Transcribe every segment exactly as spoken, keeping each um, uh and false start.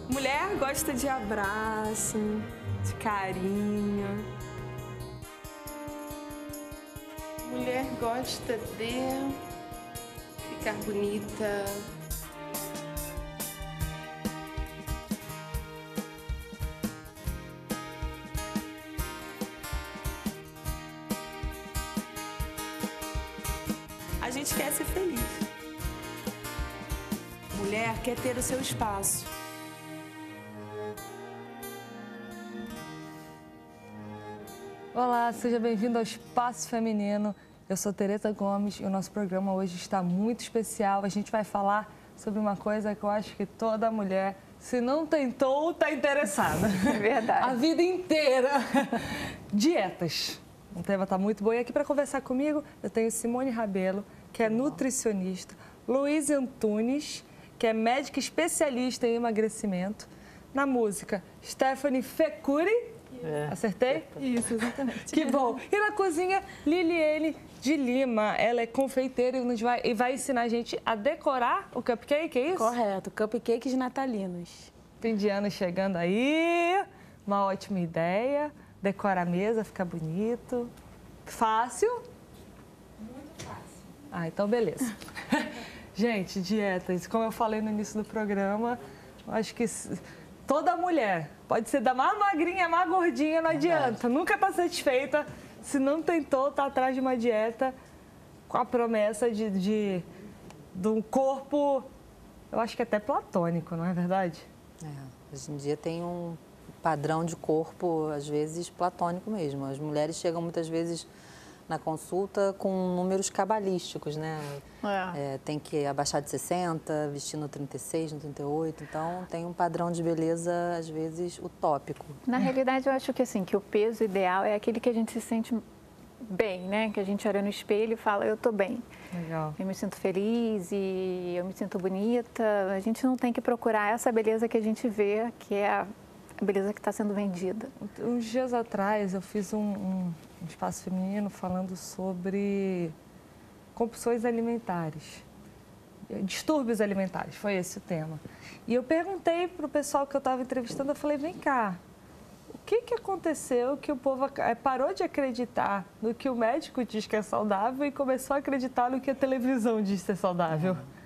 Mulher gosta de abraço, de carinho. Mulher gosta de ficar bonita. A gente quer ser feliz. Mulher quer ter o seu espaço. Olá, seja bem-vindo ao Espaço Feminino. Eu sou Tereza Gomes e o nosso programa hoje está muito especial. A gente vai falar sobre uma coisa que eu acho que toda mulher, se não tentou, está interessada. É verdade. A vida inteira. Dietas. O tema está muito bom. E aqui para conversar comigo, eu tenho Simone Rabelo, que é nutricionista, Luiz Antunes, que é médica especialista em emagrecimento. Na música, Stephanie Fecuri. É. Acertei? Isso, exatamente. Que bom. E na cozinha, Liliane de Lima. Ela é confeiteira e, nos vai, e vai ensinar a gente a decorar o cupcake, é isso? Correto, cupcakes natalinos. Fim de ano chegando aí, uma ótima ideia. Decora a mesa, fica bonito. Fácil? Muito fácil. Ah, então beleza. Gente, dietas, como eu falei no início do programa, acho que toda mulher, pode ser da mais magrinha, mais gordinha, não adianta. Nunca está satisfeita se não tentou estar atrás de uma dieta com a promessa de, de, de um corpo, eu acho que até platônico, não é verdade? É, hoje em dia tem um padrão de corpo, às vezes, platônico mesmo. As mulheres chegam muitas vezes na consulta com números cabalísticos, né? É. É, tem que abaixar de sessenta, vestir no trinta e seis, no trinta e oito, então tem um padrão de beleza, às vezes, utópico. Na realidade, eu acho que assim, que o peso ideal é aquele que a gente se sente bem, né? Que a gente olha no espelho e fala, eu tô bem. Legal. Eu me sinto feliz e eu me sinto bonita. A gente não tem que procurar essa beleza que a gente vê, que é a a beleza que está sendo vendida. Uns dias atrás eu fiz um, um, um espaço feminino falando sobre compulsões alimentares, distúrbios alimentares, foi esse o tema. E eu perguntei para o pessoal que eu estava entrevistando, eu falei, vem cá, o que, que aconteceu que o povo parou de acreditar no que o médico diz que é saudável e começou a acreditar no que a televisão diz ser saudável? É.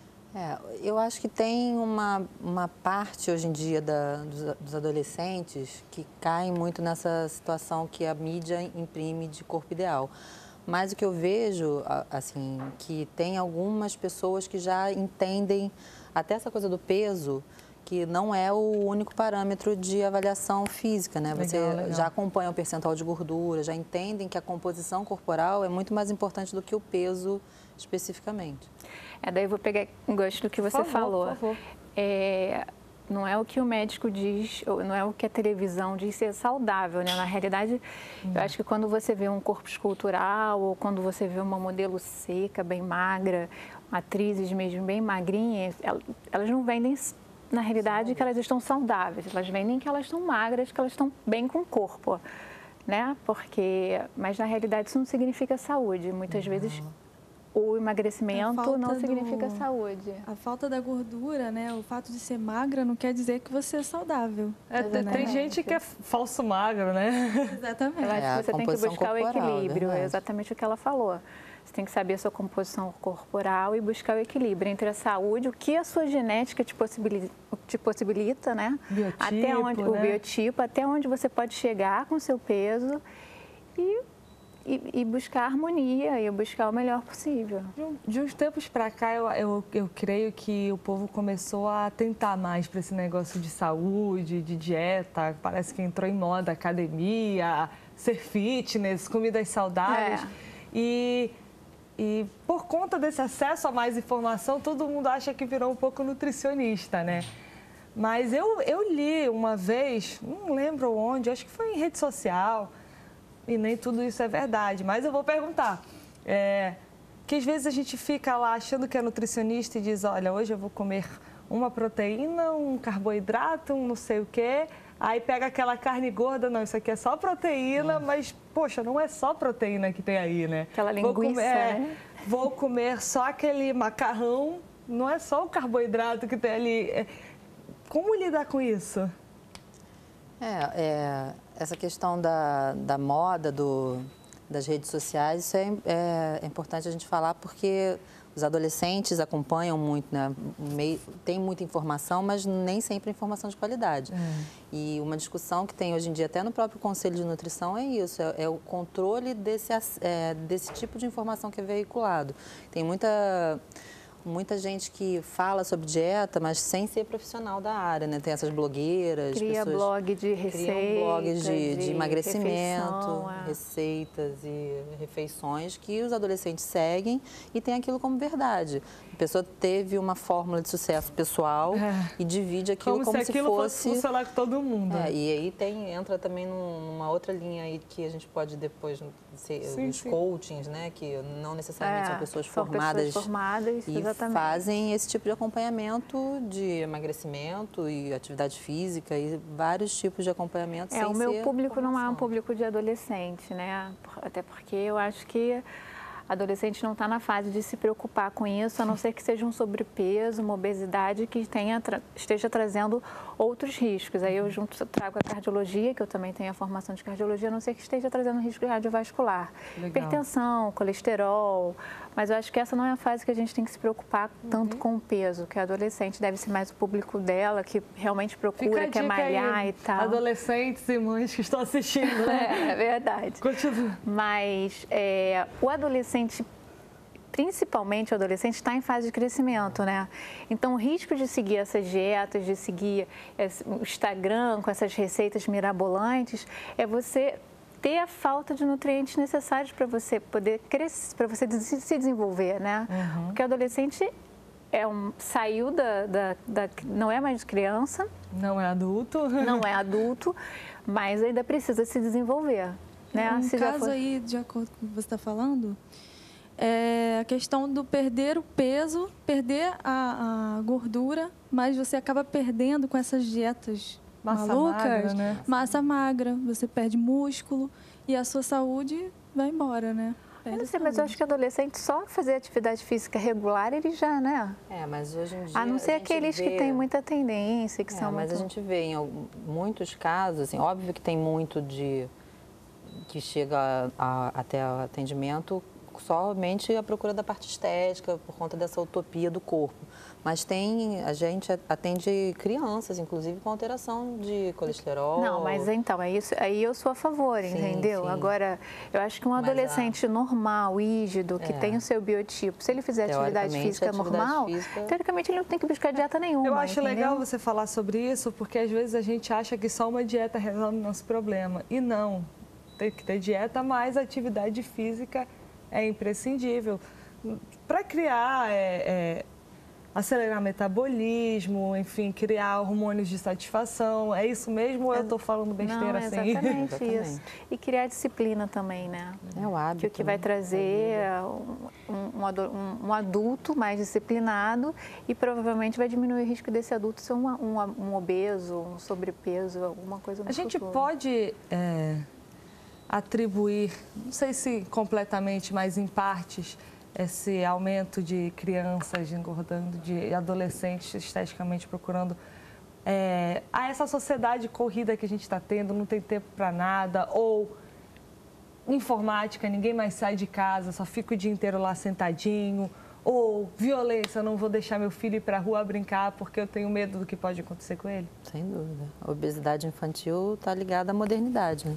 É, eu acho que tem uma, uma parte hoje em dia da, dos, dos adolescentes que caem muito nessa situação que a mídia imprime de corpo ideal. Mas o que eu vejo, assim, que tem algumas pessoas que já entendem até essa coisa do peso, que não é o único parâmetro de avaliação física, né? Você legal, legal. já acompanha o percentual de gordura, já entendem que a composição corporal é muito mais importante do que o peso especificamente. É, daí eu vou pegar um gancho do que você por favor, falou. Por favor. É, não é o que o médico diz, não é o que a televisão diz ser saudável, né? Na realidade, hum. eu acho que quando você vê um corpo escultural ou quando você vê uma modelo seca, bem magra, atrizes mesmo bem magrinhas, elas não vendem, na realidade, que elas estão saudáveis. Elas vendem que elas estão magras, que elas estão bem com o corpo, né? Porque, mas na realidade isso não significa saúde. Muitas não. vezes o emagrecimento não significa do... saúde. A falta da gordura, né? O fato de ser magra não quer dizer que você é saudável. É, tem, tem gente que é falso magro, né? Exatamente. Eu acho é, que você tem que buscar o equilíbrio, é é exatamente o que ela falou. Você tem que saber a sua composição corporal e buscar o equilíbrio entre a saúde, o que a sua genética te possibilita, te possibilita, né? Biotipo, até onde, né? O biotipo, até onde você pode chegar com o seu peso e... E, e buscar harmonia e buscar o melhor possível. De, de uns tempos para cá, eu, eu, eu creio que o povo começou a tentar mais para esse negócio de saúde, de dieta. Parece que entrou em moda academia, ser fitness, comidas saudáveis. É. E, e por conta desse acesso a mais informação, todo mundo acha que virou um pouco nutricionista, né? Mas eu, eu li uma vez, não lembro onde, acho que foi em rede social, e nem tudo isso é verdade, mas eu vou perguntar. É, que às vezes a gente fica lá achando que é nutricionista e diz, olha, hoje eu vou comer uma proteína, um carboidrato, um não sei o quê, aí pega aquela carne gorda, não, isso aqui é só proteína, é. mas, poxa, não é só proteína que tem aí, né? Aquela linguiça, vou comer, é, né? Vou comer só aquele macarrão, não é só o carboidrato que tem ali. É, como lidar com isso? É, é essa questão da, da moda, do, das redes sociais, isso é, é, é importante a gente falar porque os adolescentes acompanham muito, né? Meio, tem muita informação, mas nem sempre informação de qualidade. É. E uma discussão que tem hoje em dia, até no próprio Conselho de Nutrição, é isso, é, é o controle desse, é, desse tipo de informação que é veiculado. Tem muita... Muita gente que fala sobre dieta, mas sem ser profissional da área, né? Tem essas blogueiras, Cria pessoas blog de receitas, criam blogs de, de, de emagrecimento, refeição, é. receitas e refeições que os adolescentes seguem e tem aquilo como verdade. A pessoa teve uma fórmula de sucesso pessoal é. e divide aquilo como, como se, se aquilo fosse... fosse funcionar com todo mundo. É, e aí tem, entra também numa outra linha aí que a gente pode depois ser sim, os sim. coachings, né? Que não necessariamente é, são pessoas são formadas. Pessoas formadas e exatamente. fazem esse tipo de acompanhamento de emagrecimento e atividade física e vários tipos de acompanhamento. É, sem o meu ser público formação. Não é um público de adolescente, né? Até porque eu acho que adolescente não está na fase de se preocupar com isso, a não ser que seja um sobrepeso, uma obesidade que tenha, esteja trazendo outros riscos. Aí eu junto, trago a cardiologia, que eu também tenho a formação de cardiologia, a não ser que esteja trazendo risco cardiovascular. Legal. Hipertensão, colesterol, mas eu acho que essa não é a fase que a gente tem que se preocupar tanto uhum. com o peso, que a adolescente deve ser mais o público dela, que realmente procura, quer malhar aí, e tal. Adolescentes e mães que estão assistindo, né? É, é verdade. Continua. Mas é, o adolescente, principalmente o adolescente, está em fase de crescimento, né? Então, o risco de seguir essas dietas, de seguir o Instagram com essas receitas mirabolantes, é você ter a falta de nutrientes necessários para você poder crescer, para você se desenvolver, né? Uhum. Porque o adolescente é um, saiu da, da, da... não é mais criança. Não é adulto. Não é adulto, mas ainda precisa se desenvolver. Né? Um se caso for... aí, de acordo com o que você está falando, é a questão do perder o peso, perder a, a gordura, mas você acaba perdendo com essas dietas massa malucas, magra, né? Massa magra, você perde músculo e a sua saúde vai embora, né? Eu não sei, mas eu acho que adolescente só fazer atividade física regular, ele já, né? É, mas hoje em dia... A não ser aqueles vê... que têm muita tendência, que é, são mas muito... a gente vê em algum, muitos casos, assim, óbvio que tem muito de... que chega a, a, até o atendimento somente à procura da parte estética, por conta dessa utopia do corpo. Mas tem, a gente atende crianças, inclusive, com alteração de colesterol. Não, mas então, é isso, aí eu sou a favor, sim, entendeu? Sim. Agora, eu acho que um adolescente a... normal, rígido, que é. tem o seu biotipo, se ele fizer atividade física atividade normal, física... teoricamente ele não tem que buscar dieta nenhuma. Eu acho entendeu? legal você falar sobre isso, porque às vezes a gente acha que só uma dieta resolve o nosso problema. E não. Tem que ter dieta, mas a atividade física é imprescindível. Para criar, é, é, acelerar metabolismo, enfim, criar hormônios de satisfação. É isso mesmo ou eu estou falando besteira Não, assim? Exatamente isso. E criar disciplina também, né? É o hábito. Que o que vai trazer um, um, um adulto mais disciplinado e provavelmente vai diminuir o risco desse adulto ser um, um, um obeso, um sobrepeso, alguma coisa no A gente futuro. pode... É... atribuir, não sei se completamente, mas em partes, esse aumento de crianças engordando, de adolescentes esteticamente procurando, é, a essa sociedade corrida que a gente está tendo, não tem tempo para nada, ou informática, ninguém mais sai de casa, só fica o dia inteiro lá sentadinho, ou violência, não vou deixar meu filho ir para a rua brincar porque eu tenho medo do que pode acontecer com ele? Sem dúvida. A obesidade infantil está ligada à modernidade, né?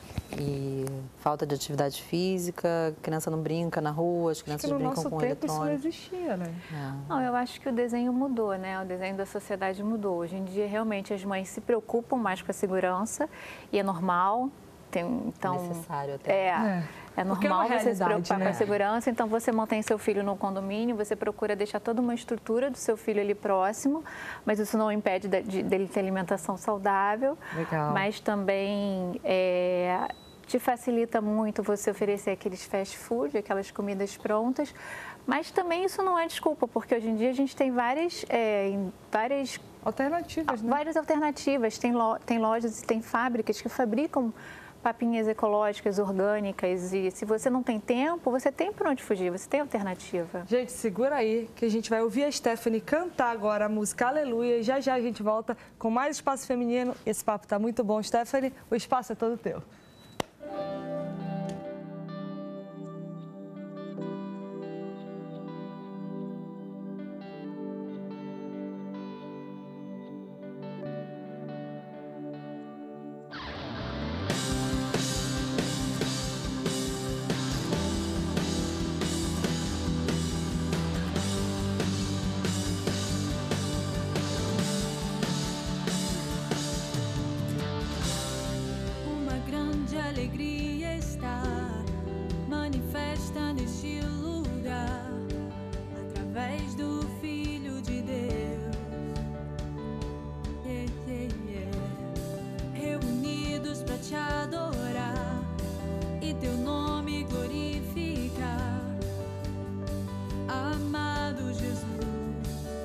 E falta de atividade física, criança não brinca na rua, as crianças brincam com eletrônico. Isso não existia, né? É. Não, eu acho que o desenho mudou, né? O desenho da sociedade mudou. Hoje em dia, realmente, as mães se preocupam mais com a segurança e é normal. Tem, então, é necessário até. É, é, é normal é você se preocupar, né, com a segurança. Então, você mantém seu filho no condomínio, você procura deixar toda uma estrutura do seu filho ali próximo, mas isso não impede de, de, dele ter alimentação saudável. Legal. Mas também é, te facilita muito você oferecer aqueles fast food, aquelas comidas prontas. Mas também isso não é desculpa, porque hoje em dia a gente tem várias... É, várias alternativas, né? Várias alternativas. Tem, lo, tem lojas e tem fábricas que fabricam papinhas ecológicas, orgânicas. E se você não tem tempo, você tem para onde fugir, você tem alternativa. Gente, segura aí que a gente vai ouvir a Stephanie cantar agora a música Aleluia. E já já a gente volta com mais Espaço Feminino. Esse papo tá muito bom, Stephanie. O espaço é todo teu. Alegria está manifesta neste lugar, através do Filho de Deus. Yeah, yeah, yeah. Reunidos para te adorar e teu nome glorificar, amado Jesus.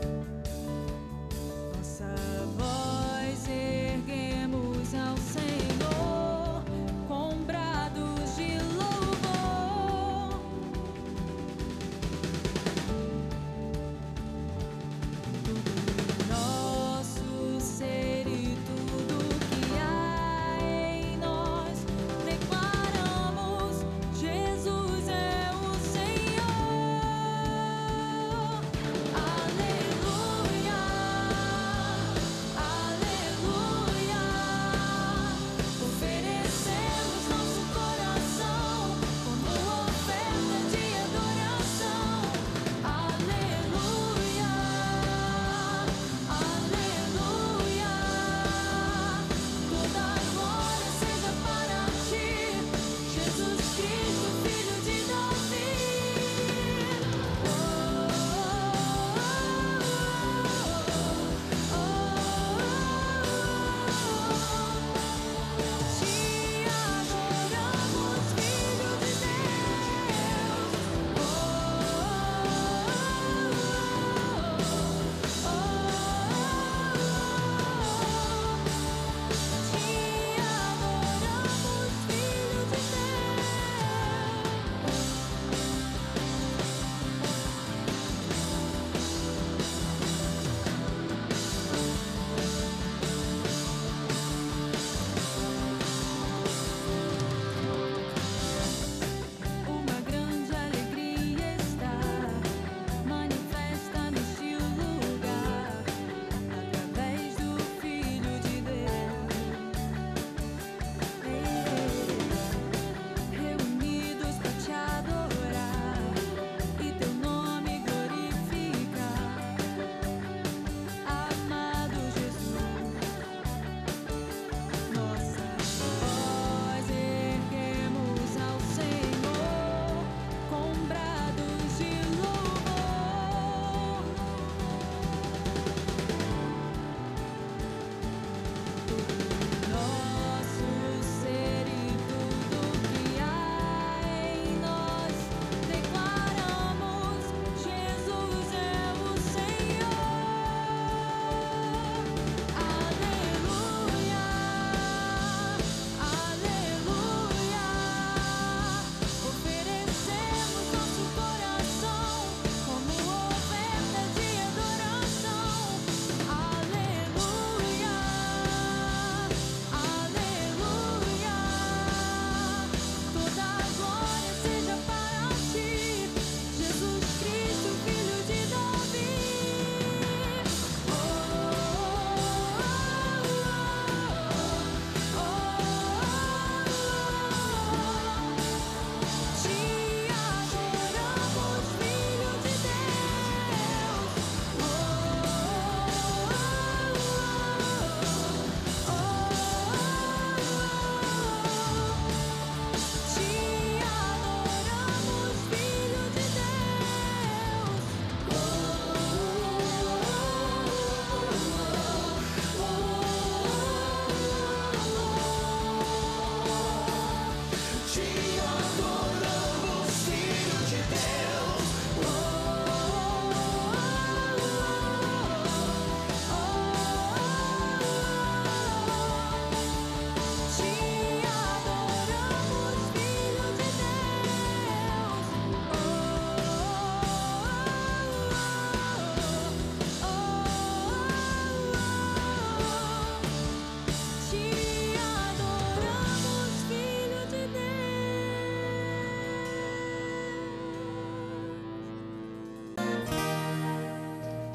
Nossa voz erguemos ao Senhor. Com brados de louvor.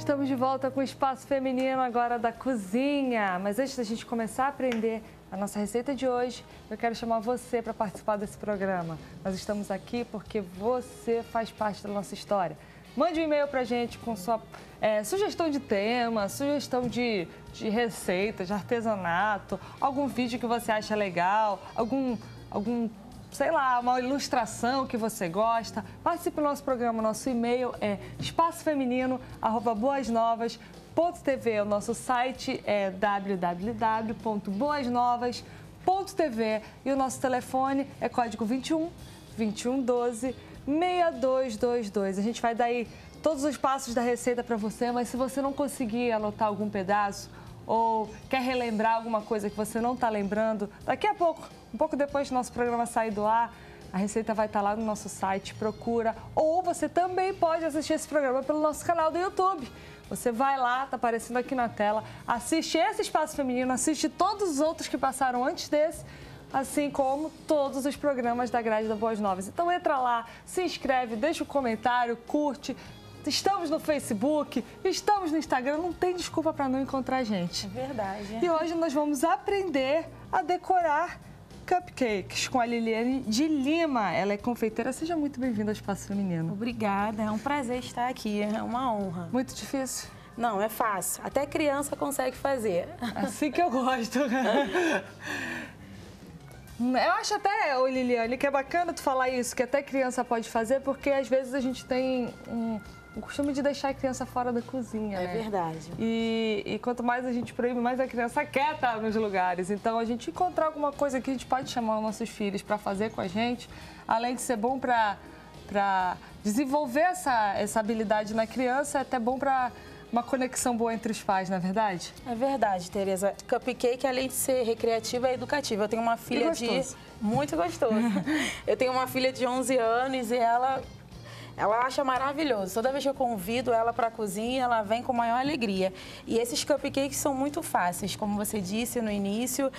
Estamos de volta com o Espaço Feminino agora da cozinha. Mas antes da gente começar a aprender a nossa receita de hoje, eu quero chamar você para participar desse programa. Nós estamos aqui porque você faz parte da nossa história. Mande um e-mail para a gente com sua é, sugestão de tema, sugestão de, de receita, de artesanato, algum vídeo que você acha legal, algum, algum, sei lá, uma ilustração que você gosta. Participe do nosso programa, nosso e-mail é espaçofeminino arroba boasnovas ponto t v. O nosso site é w w w ponto boasnovas ponto t v e o nosso telefone é código vinte e um, vinte e um, doze, seis dois dois dois. A gente vai dar aí todos os passos da receita para você, mas se você não conseguir anotar algum pedaço ou quer relembrar alguma coisa que você não está lembrando, daqui a pouco, um pouco depois do nosso programa sair do ar, a receita vai estar lá no nosso site, procura. Ou você também pode assistir esse programa pelo nosso canal do YouTube. Você vai lá, tá aparecendo aqui na tela, assiste esse Espaço Feminino, assiste todos os outros que passaram antes desse, assim como todos os programas da grade da Boas Novas. Então entra lá, se inscreve, deixa um comentário, curte. Estamos no Facebook, estamos no Instagram, não tem desculpa para não encontrar a gente. É verdade. E hoje nós vamos aprender a decorar cupcakes com a Liliane de Lima. Ela é confeiteira. Seja muito bem-vinda ao Espaço Feminino. Obrigada, é um prazer estar aqui, é uma honra. Muito difícil? Não, é fácil. Até criança consegue fazer. Assim que eu gosto. Eu acho até, ô Liliane, que é bacana tu falar isso, que até criança pode fazer, porque às vezes a gente tem um, o costume de deixar a criança fora da cozinha, É né? verdade. E, e quanto mais a gente proíbe, mais a criança quer estar nos lugares. Então, a gente encontrar alguma coisa que a gente pode chamar os nossos filhos para fazer com a gente, além de ser bom para para desenvolver essa, essa habilidade na criança, é até bom para uma conexão boa entre os pais, não é verdade? É verdade, Tereza. Cupcake, além de ser recreativa, é educativa. Eu tenho uma filha de... Muito gostoso. Eu tenho uma filha de onze anos e ela... Ela acha maravilhoso. Toda vez que eu convido ela para a cozinha, ela vem com maior alegria. E esses cupcakes são muito fáceis, como você disse no início.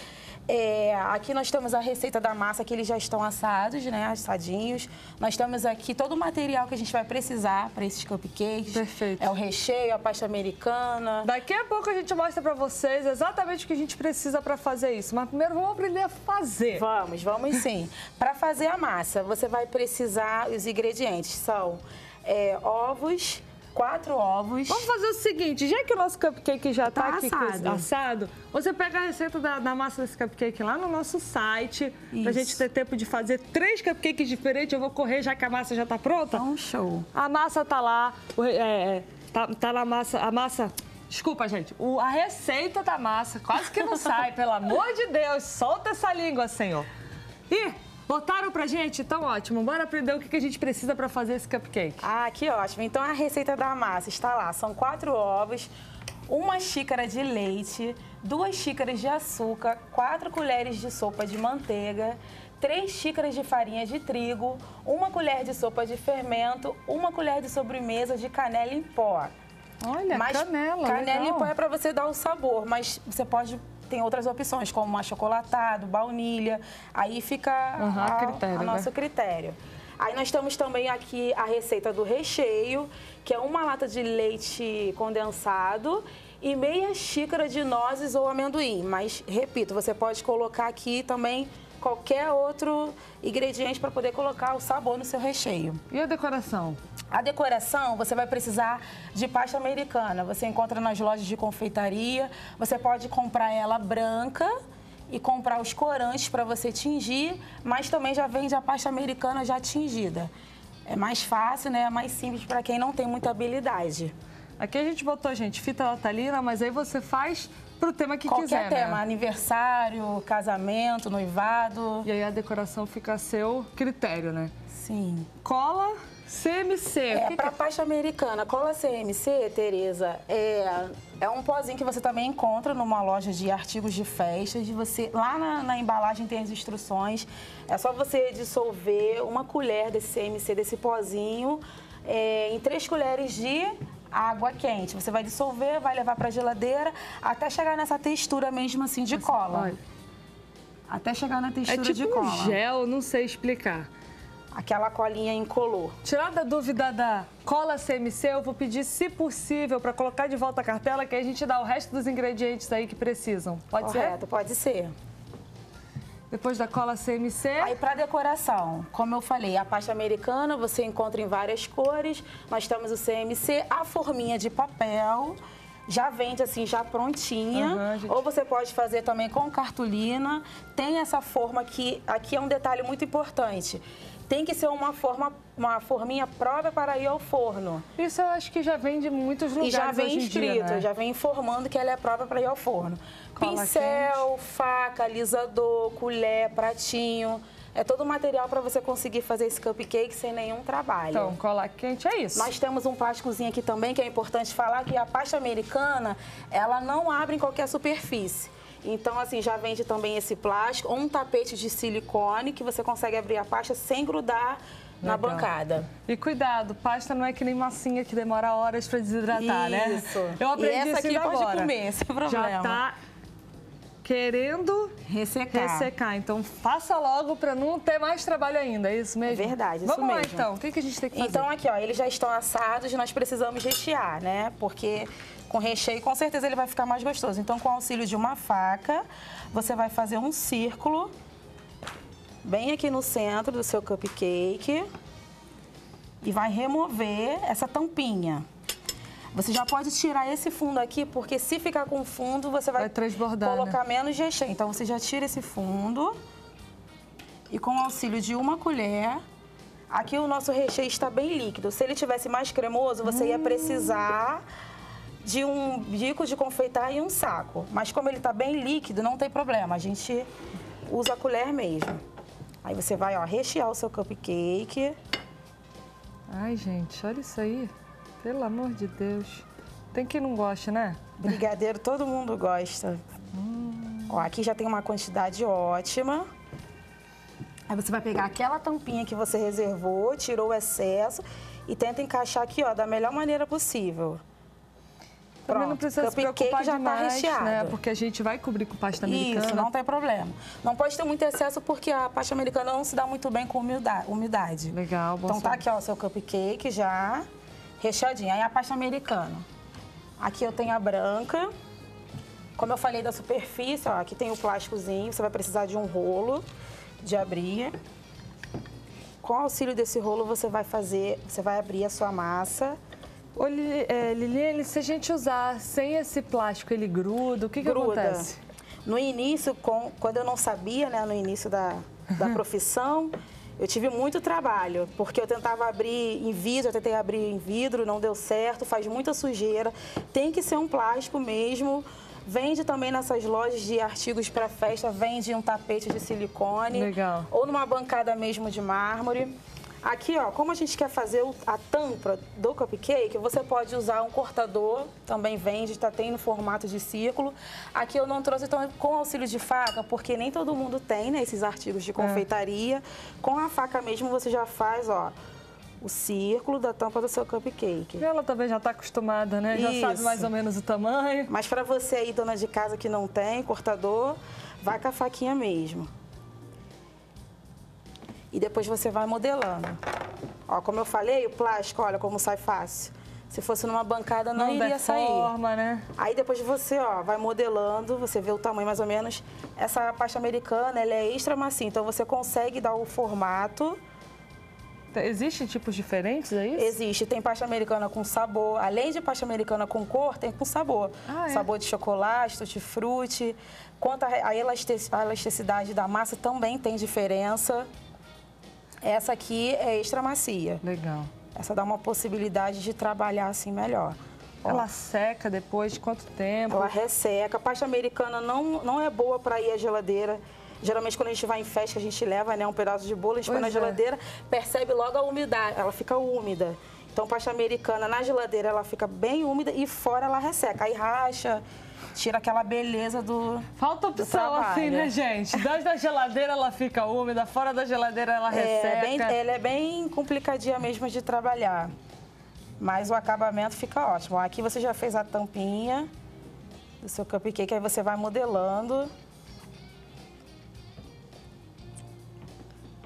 É, aqui nós temos a receita da massa, que eles já estão assados, né, assadinhos. Nós temos aqui todo o material que a gente vai precisar para esses cupcakes. Perfeito. É o recheio, a pasta americana. Daqui a pouco a gente mostra para vocês exatamente o que a gente precisa para fazer isso. Mas primeiro vamos aprender a fazer. Vamos, vamos sim. Para fazer a massa, você vai precisar, os ingredientes são é, ovos, quatro ovos. Vamos fazer o seguinte, já que o nosso cupcake já está Tá aqui assado. assado, você pega a receita da, da massa desse cupcake lá no nosso site, Isso. pra gente ter tempo de fazer três cupcakes diferentes. Eu vou correr já que a massa já está pronta. Então, show. A massa tá lá, o- é, é, tá, tá na massa, a massa... Desculpa, gente, o- a receita da massa quase que não sai, pelo amor de Deus, solta essa língua, senhor. Ih, botaram pra gente? Então ótimo, bora aprender o que que a gente precisa pra fazer esse cupcake. Ah, que ótimo. Então, a receita da massa está lá. São quatro ovos, uma xícara de leite, duas xícaras de açúcar, quatro colheres de sopa de manteiga, três xícaras de farinha de trigo, uma colher de sopa de fermento, uma colher de sobremesa de canela em pó. Olha, Mas canela, canela legal. em pó é para você dar o sabor, mas você pode... Tem outras opções, como achocolatado, baunilha. Aí fica Uhum, a a, critério, a né? nosso critério. Aí nós temos também aqui a receita do recheio, que é uma lata de leite condensado e meia xícara de nozes ou amendoim. Mas, repito, você pode colocar aqui também qualquer outro ingrediente para poder colocar o sabor no seu recheio. E a decoração? A decoração, você vai precisar de pasta americana. Você encontra nas lojas de confeitaria. Você pode comprar ela branca e comprar os corantes para você tingir, mas também já vende a pasta americana já tingida. É mais fácil, né? É mais simples para quem não tem muita habilidade. Aqui a gente botou, gente, fita natalina, mas aí você faz pro tema que Qualquer quiser, tema, né? aniversário, casamento, noivado. E aí a decoração fica a seu critério, né? Sim. Cola C M C. O É, que para que- pasta americana, cola C M C, Tereza, é, é um pozinho que você também encontra numa loja de artigos de festas. De você, lá na, na embalagem tem as instruções. É só você dissolver uma colher desse C M C, desse pozinho, é, em três colheres de água quente. Você vai dissolver, vai levar para a geladeira até chegar nessa textura mesmo assim de cola. olha. Até chegar na É textura tipo de um cola. gel, não sei explicar. aquela colinha incolor. Tirada a dúvida da cola C M C, eu vou pedir, se possível, para colocar de volta a cartela, que a gente dá o resto dos ingredientes aí que precisam. Pode ser? Correto, pode ser. Depois da cola C M C... Aí, para decoração, como eu falei, a pasta americana você encontra em várias cores. Nós temos o C M C, a forminha de papel, já vende assim, já prontinha. Uhum, gente... Ou você pode fazer também com cartolina. Tem essa forma que, aqui é um detalhe muito importante. Tem que ser uma, forma, uma forminha própria para ir ao forno. Isso eu acho que já vem de muitos lugares. E já vem hoje em escrito, dia, né? já vem informando que ela é própria para ir ao forno. Cola Pincel, quente. faca, alisador, colher, pratinho. É todo o material para você conseguir fazer esse cupcake sem nenhum trabalho. Então, cola quente é isso. Nós temos um plásticozinho aqui também, que é importante falar, que a pasta americana, ela não abre em qualquer superfície. Então, assim, já vende também esse plástico, ou um tapete de silicone, que você consegue abrir a pasta sem grudar na Legal. bancada. E cuidado, pasta não é que nem massinha que demora horas para desidratar, né? Isso. Eu aprendi e essa isso aqui ainda pode agora. comer, sem problema. Já tá querendo ressecar. ressecar. Então, faça logo para não ter mais trabalho ainda, é isso mesmo? É verdade, isso Vamos lá, mesmo. então. O que, que a gente tem que fazer? Então, aqui, ó, eles já estão assados, nós precisamos rechear, né? Porque com recheio, com certeza, ele vai ficar mais gostoso. Então, com o auxílio de uma faca, você vai fazer um círculo bem aqui no centro do seu cupcake e vai remover essa tampinha. Você já pode tirar esse fundo aqui, porque se ficar com fundo, você vai, vai transbordar, colocar né? menos recheio. Então, você já tira esse fundo e com o auxílio de uma colher, aqui o nosso recheio está bem líquido. Se ele tivesse mais cremoso, você hum. ia precisar de um bico de confeitar e um saco. Mas como ele está bem líquido, não tem problema. A gente usa a colher mesmo. Aí você vai, ó, rechear o seu cupcake. Ai, gente, olha isso aí. Pelo amor de Deus. Tem quem não gosta, né? Brigadeiro todo mundo gosta. Hum. Ó, aqui já tem uma quantidade ótima. Aí você vai pegar aquela tampinha que você reservou, tirou o excesso e tenta encaixar aqui, ó, da melhor maneira possível. Também não precisa se preocupar já demais, tá recheado, né? Porque a gente vai cobrir com pasta americana. Isso, não tem problema. Não pode ter muito excesso porque a pasta americana não se dá muito bem com umidade. Legal, bom Então tá saber. aqui, ó, o seu cupcake já recheadinho. Aí a pasta americana. Aqui eu tenho a branca. Como eu falei da superfície, ó, aqui tem o plásticozinho. Você vai precisar de um rolo de abrir. Com o auxílio desse rolo, você vai fazer, você vai abrir a sua massa. Ô, é, Liliane, se a gente usar sem esse plástico, ele gruda, o que, que Gruda. acontece? No início, com, quando eu não sabia, né, no início da, da profissão, eu tive muito trabalho, porque eu tentava abrir em vidro, eu tentei abrir em vidro, não deu certo, faz muita sujeira. Tem que ser um plástico mesmo. Vende também nessas lojas de artigos para festa, vende um tapete de silicone. Legal. Ou numa bancada mesmo de mármore. Aqui, ó, como a gente quer fazer a tampa do cupcake, você pode usar um cortador, também vende, tá, tem no formato de círculo. Aqui eu não trouxe então, com auxílio de faca, porque nem todo mundo tem, né, esses artigos de confeitaria. É. Com a faca mesmo você já faz, ó, o círculo da tampa do seu cupcake. Ela também já está acostumada, né? Já Isso. sabe mais ou menos o tamanho. Mas para você aí, dona de casa que não tem cortador, vai com a faquinha mesmo. E depois você vai modelando. Ó, como eu falei, o plástico, olha como sai fácil. Se fosse numa bancada, não, não iria sair. Forma, né? Aí depois você, ó, vai modelando, você vê o tamanho mais ou menos. Essa pasta americana, ela é extra macia, então você consegue dar o formato. Existem tipos diferentes, é isso? Existe. Tem pasta americana com sabor. Além de pasta americana com cor, tem com sabor. Ah, é? Sabor de chocolate, tutti-frutti. Quanto à elasticidade da massa, também tem diferença. Essa aqui é extra macia. Legal. Essa dá uma possibilidade de trabalhar assim melhor. Ó, ela seca depois de quanto tempo? Ela resseca. A pasta americana não, não é boa para ir à geladeira. Geralmente, quando a gente vai em festa, a gente leva, né, um pedaço de bolo, a gente põe na geladeira, percebe logo a umidade, ela fica úmida. Então, pasta americana na geladeira, ela fica bem úmida e fora ela resseca. Aí racha, tira aquela beleza do Falta opção assim, né, gente? Dentro da geladeira ela fica úmida, fora da geladeira ela resseca. É, bem, ela é bem complicadinha mesmo de trabalhar. Mas o acabamento fica ótimo. Aqui você já fez a tampinha do seu cupcake, aí você vai modelando.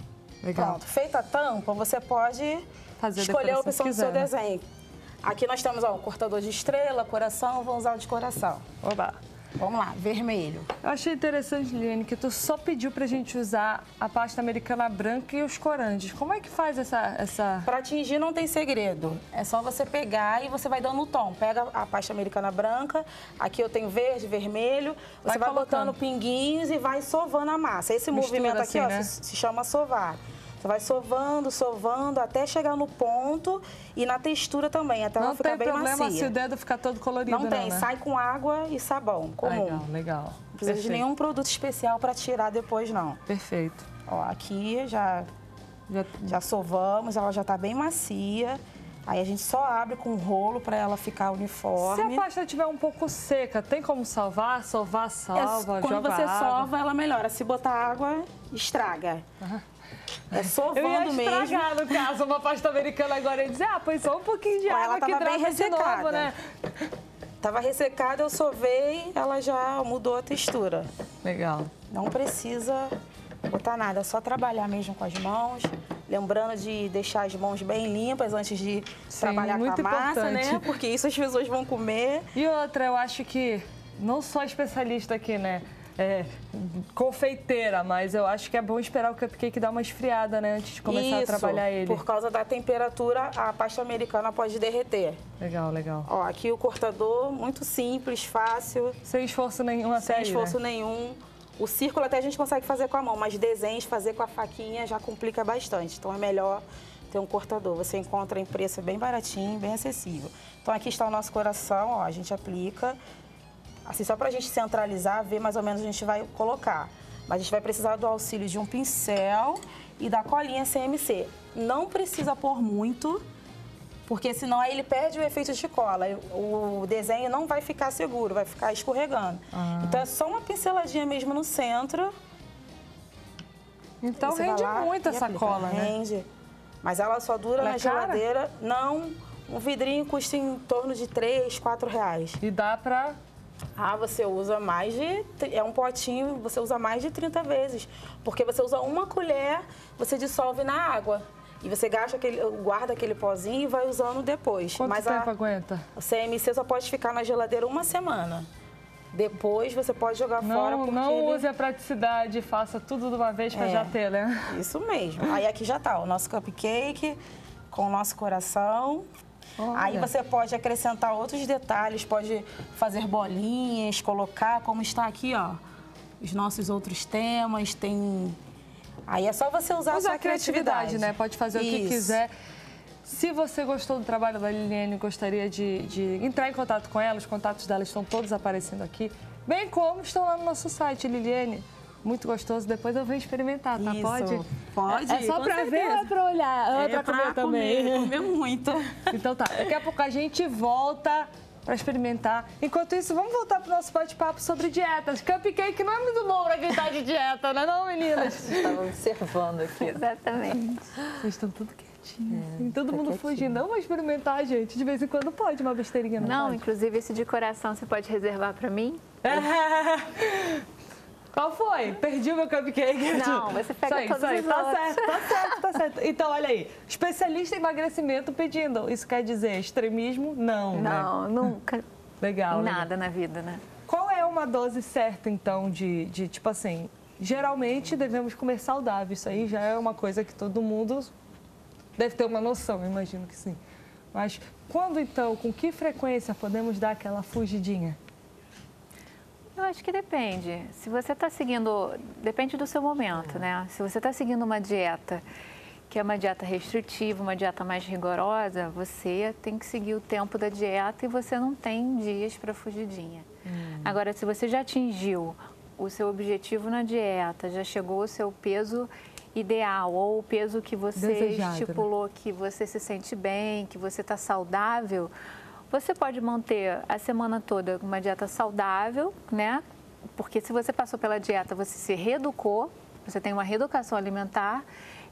Legal. Pronto, feita a tampa, você pode Fazer a escolher a decoração opção que do seu quiser, né? desenho. Aqui nós temos ó, o cortador de estrela, coração, vou usar o de coração. Oba. Vamos lá, vermelho. Eu achei interessante, Liliane, que tu só pediu pra gente usar a pasta americana branca e os corantes. Como é que faz essa... essa... Para atingir não tem segredo. É só você pegar e você vai dando o tom. Pega a pasta americana branca, aqui eu tenho verde, vermelho. Você vai, Vai botando colocando. pinguinhos e vai sovando a massa. Esse Mistura movimento aqui assim, ó, né? se, se chama sovar. Você vai sovando, sovando, até chegar no ponto e na textura também, até ela Não ficar tem bem problema macia. se o dedo ficar todo colorido, Não não, tem, né? sai com água e sabão comum. Legal, legal. Não precisa de Perfeito. nenhum produto especial para tirar depois, não. Perfeito. Ó, aqui já, Já... já sovamos, ela já tá bem macia. Aí a gente só abre com um rolo para ela ficar Se uniforme. a pasta estiver um pouco seca, tem como salvar? Salvar, É, salva, quando joga você água. sova, ela melhora. Se botar água, estraga. É sovando Eu ia mesmo. estragar, no caso, uma pasta americana agora e dizer, ah, põe só um pouquinho de Ó, ela água que tava bem trava de novo, ressecada. né? Tava ressecada, eu sovei, ela já mudou a textura. Legal. Não precisa botar nada, é só trabalhar mesmo com as mãos. Lembrando de deixar as mãos bem limpas antes de Sim, trabalhar muito com a massa, importante. né? Porque isso as pessoas vão comer. E outra, eu acho que, não só especialista aqui, né? É, confeiteira, mas eu acho que é bom esperar o cupcake dar uma esfriada, né? Antes de começar Isso, a trabalhar ele. por causa da temperatura, a pasta americana pode derreter. Legal, legal. Ó, aqui o cortador, muito simples, fácil, Sem esforço nenhum até sem aí, esforço né? nenhum. O círculo até a gente consegue fazer com a mão, mas desenhos, fazer com a faquinha já complica bastante. Então é melhor ter um cortador. Você encontra em preço bem baratinho, bem acessível. Então aqui está o nosso coração, ó, a gente aplica. Assim, só pra gente centralizar, ver mais ou menos onde a gente vai colocar. Mas a gente vai precisar do auxílio de um pincel e da colinha C M C. Não precisa pôr muito, porque senão aí ele perde o efeito de cola. O desenho não vai ficar seguro, vai ficar escorregando. Ah. Então é só uma pinceladinha mesmo no centro. Então Você vai rende lá muito e essa aplica. cola, né? Rende. Mas ela só dura Ela na é cara? geladeira. Não, um vidrinho custa em torno de três, quatro reais. E dá pra... Ah, você usa mais de... É um potinho, você usa mais de trinta vezes. Porque você usa uma colher, você dissolve na água. E você gasta aquele, guarda aquele pozinho e vai usando depois. Quanto Mas tempo a, aguenta? o C M C só pode ficar na geladeira uma semana. Depois você pode jogar fora Não, porque não ele... use a praticidade, faça tudo de uma vez pra É. já ter, né? Isso mesmo. Aí aqui já tá o nosso cupcake com o nosso coração. Olha. Aí você pode acrescentar outros detalhes, pode fazer bolinhas, colocar, como está aqui, ó, os nossos outros temas, tem... Aí é só você usar a Usar sua a criatividade, né? Pode fazer o que Isso. quiser. Se você gostou do trabalho da Liliane, gostaria de, de entrar em contato com ela, os contatos dela estão todos aparecendo aqui, bem como estão lá no nosso site, Liliane. Muito gostoso, depois eu venho experimentar, tá? Isso. Pode? Pode, É só com pra ver certeza. ou é pra olhar? Ou é, É pra comer pra também? comer, comer muito. Então tá, daqui a pouco a gente volta pra experimentar. Enquanto isso, vamos voltar pro nosso bate-papo sobre dietas. Cupcake não é muito bom pra quem tá de dieta, não é não, meninas? Estava observando aqui. Exatamente. Vocês estão tudo quietinhos, assim, todo tá mundo quietinho. fugindo. Não vou experimentar, gente. De vez em quando pode uma besteirinha, não, Não, pode? inclusive esse de coração você pode reservar pra mim? Qual foi? Perdi o meu cupcake. Não, você pega isso aí, todos isso aí. os Tá outros. certo, tá certo, tá certo. Então, olha aí. Especialista em emagrecimento pedindo. Isso quer dizer extremismo? Não, né? Não, nunca. Legal, legal. Nada na vida, né? Qual é uma dose certa, então, de, de, tipo assim, geralmente devemos comer saudável. Isso aí já é uma coisa que todo mundo deve ter uma noção, eu imagino que sim. Mas quando, então, com que frequência podemos dar aquela fugidinha? Eu acho que depende. Se você está seguindo, depende do seu momento, né? Se você está seguindo uma dieta que é uma dieta restritiva, uma dieta mais rigorosa, você tem que seguir o tempo da dieta e você não tem dias para fugidinha. Hum. Agora, se você já atingiu o seu objetivo na dieta, já chegou ao seu peso ideal ou o peso que você Desejado, estipulou, né? Que você se sente bem, que você está saudável, você pode manter a semana toda uma dieta saudável, né? Porque se você passou pela dieta, você se reeducou, você tem uma reeducação alimentar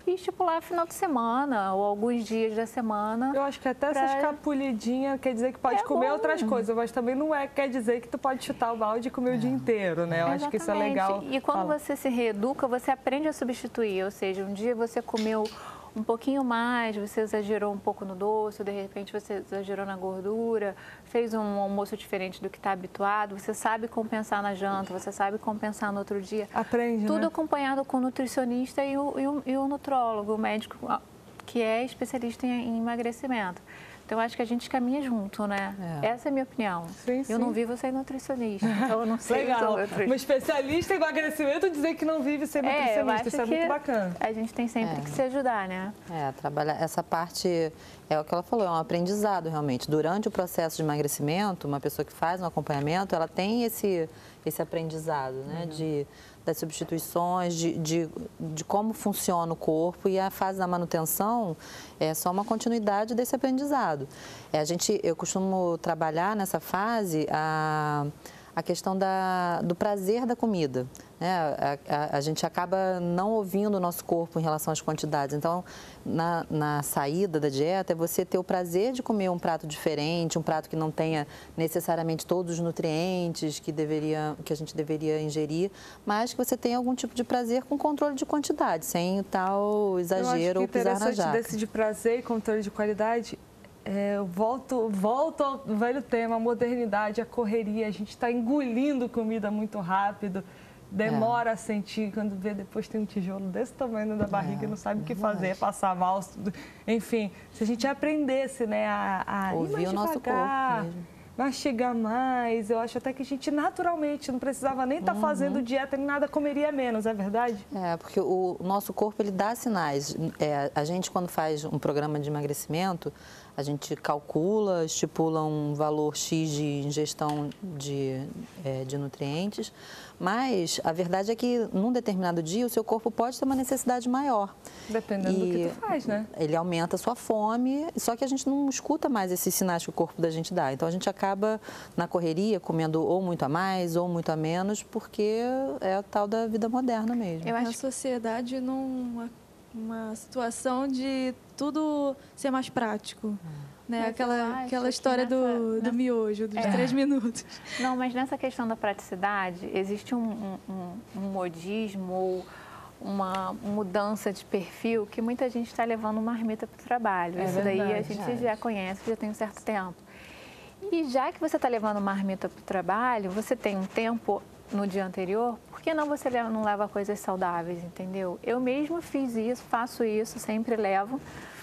e estipular final de semana ou alguns dias da semana. Eu acho que até pra... essa escapulidinha quer dizer que pode é comer bom. outras coisas, mas também não é, quer dizer que tu pode chutar o balde e comer é. o dia inteiro, né? Eu Exatamente. acho que isso é legal. E quando Fala. você se reeduca, você aprende a substituir, ou seja, um dia você comeu um pouquinho mais, você exagerou um pouco no doce, de repente você exagerou na gordura, fez um almoço diferente do que está habituado, você sabe compensar na janta, você sabe compensar no outro dia. Aprende, Tudo né? acompanhado com o nutricionista e o, e o, e o nutrólogo, o médico que é especialista em, em emagrecimento. Então, acho que a gente caminha junto, né? É. Essa é a minha opinião. Sim, eu sim. não vivo sem nutricionista, então eu não sei Legal. sobre Uma especialista em emagrecimento dizer que não vive sem é, nutricionista, isso é muito bacana. A gente tem sempre é. que se ajudar, né? É, trabalhar essa parte, é o que ela falou, é um aprendizado realmente. Durante o processo de emagrecimento, uma pessoa que faz um acompanhamento, ela tem esse, esse aprendizado, né? Uhum. De... das substituições, de, de, de como funciona o corpo, e a fase da manutenção é só uma continuidade desse aprendizado. É, a gente, eu costumo trabalhar nessa fase a, a questão da, do prazer da comida. Né? A, a, a gente acaba não ouvindo o nosso corpo em relação às quantidades. Então, na, na saída da dieta, é você ter o prazer de comer um prato diferente, um prato que não tenha necessariamente todos os nutrientes que, deveria, que a gente deveria ingerir, mas que você tenha algum tipo de prazer com controle de quantidade, sem tal exagero ou pisar na jaca. Eu acho que interessante desse de prazer e controle de qualidade. É, eu volto, volto ao velho tema, a modernidade, a correria. A gente está engolindo comida muito rápido. Demora é. a sentir, quando vê, depois tem um tijolo desse tamanho da barriga e é, não sabe o que fazer, passar mal. Enfim, se a gente aprendesse, né, a, a ouvir ir mais o nosso devagar, corpo mesmo. Mastigar mais, eu acho até que a gente naturalmente não precisava nem estar tá uhum. fazendo dieta nem nada, comeria menos, é verdade? É, porque o nosso corpo, ele dá sinais. É, a gente, quando faz um programa de emagrecimento, a gente calcula, estipula um valor X de ingestão de, é, de nutrientes, mas a verdade é que num determinado dia o seu corpo pode ter uma necessidade maior. Dependendo e do que tu faz, né? Ele aumenta a sua fome, só que a gente não escuta mais esses sinais que o corpo da gente dá. Então a gente acaba na correria comendo ou muito a mais ou muito a menos, porque é a tal da vida moderna mesmo. Eu acho que a sociedade numa uma situação de tudo ser mais prático. Né? Aquela, aquela história nessa, do, do miojo, dos é. três minutos. Não, mas nessa questão da praticidade, existe um, um, um modismo ou uma mudança de perfil que muita gente está levando marmita para o trabalho. É Isso verdade, daí a gente verdade. já conhece, já tem um certo tempo. E já que você está levando marmita para o trabalho, você tem um tempo no dia anterior, por que não você não leva coisas saudáveis, entendeu? Eu mesma fiz isso, faço isso, sempre levo.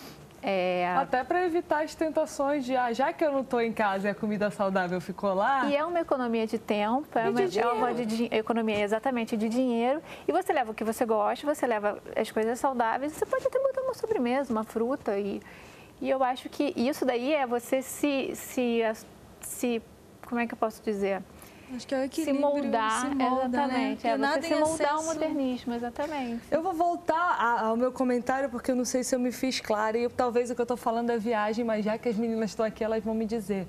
É... Até para evitar as tentações de, ah, já que eu não estou em casa e a comida saudável ficou lá... E é uma economia de tempo, é uma, de é uma de, economia exatamente de dinheiro. E você leva o que você gosta, você leva as coisas saudáveis, você pode até botar uma sobremesa, uma fruta. E, e eu acho que isso daí é você se, se, se... Como é que eu posso dizer? Acho que é o equilíbrio, se moldar, se molda, exatamente. Né? É nada você se moldar excesso. ao modernismo, exatamente. Eu vou voltar ao meu comentário, porque eu não sei se eu me fiz clara, e eu, talvez o que eu estou falando é viagem, mas já que as meninas estão aqui, elas vão me dizer.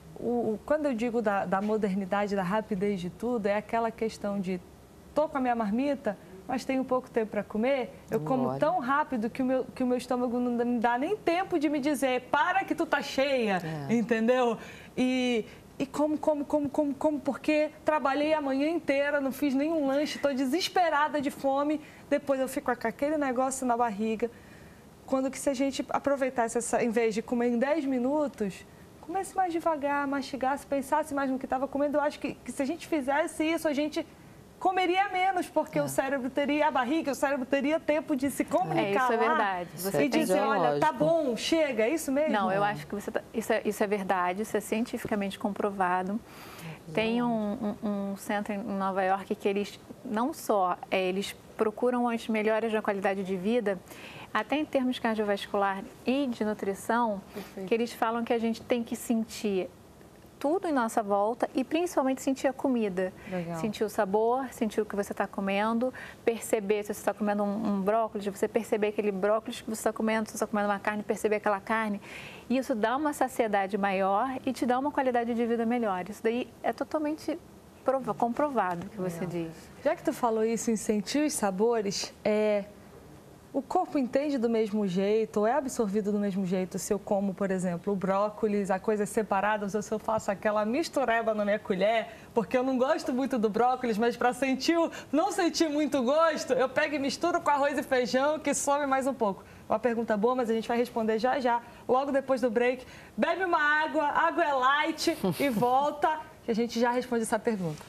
O, o, quando eu digo da, da modernidade, da rapidez de tudo, é aquela questão de, estou com a minha marmita, mas tenho pouco tempo para comer, eu como Bora. tão rápido que o, meu, que o meu estômago não me dá nem tempo de me dizer, para que tu tá cheia, é. entendeu? E... E como, como, como, como, como, porque trabalhei a manhã inteira, não fiz nenhum lanche, estou desesperada de fome, depois eu fico com aquele negócio na barriga. Quando que se a gente aproveitasse, essa, em vez de comer em dez minutos, comesse mais devagar, mastigasse, pensasse mais no que estava comendo, eu acho que, que se a gente fizesse isso, a gente comeria menos, porque é. o cérebro teria, a barriga, o cérebro teria tempo de se comunicar é, isso é lá verdade. Você e dizer, olha, tá bom, chega, é isso mesmo? Não, eu acho que você tá, isso, é, isso é verdade, isso é cientificamente comprovado. Tem um, um, um centro em Nova York que eles, não só, é, eles procuram as melhoras da qualidade de vida, até em termos cardiovascular e de nutrição, Perfeito. que eles falam que a gente tem que sentir tudo em nossa volta e principalmente sentir a comida. Legal. Sentir o sabor, sentir o que você está comendo, perceber se você está comendo um, um brócolis, você perceber aquele brócolis que você está comendo, se você está comendo uma carne, perceber aquela carne. Isso dá uma saciedade maior e te dá uma qualidade de vida melhor. Isso daí é totalmente prova, comprovado que você Legal. diz. Já que tu falou isso em sentir os sabores, é... O corpo entende do mesmo jeito ou é absorvido do mesmo jeito se eu como, por exemplo, o brócolis, a coisas separadas, ou se eu faço aquela mistureba na minha colher, porque eu não gosto muito do brócolis, mas para sentir, não sentir muito gosto, eu pego e misturo com arroz e feijão, que some mais um pouco. Uma pergunta boa, mas a gente vai responder já já, logo depois do break. Bebe uma água, água é light e volta, que a gente já responde essa pergunta.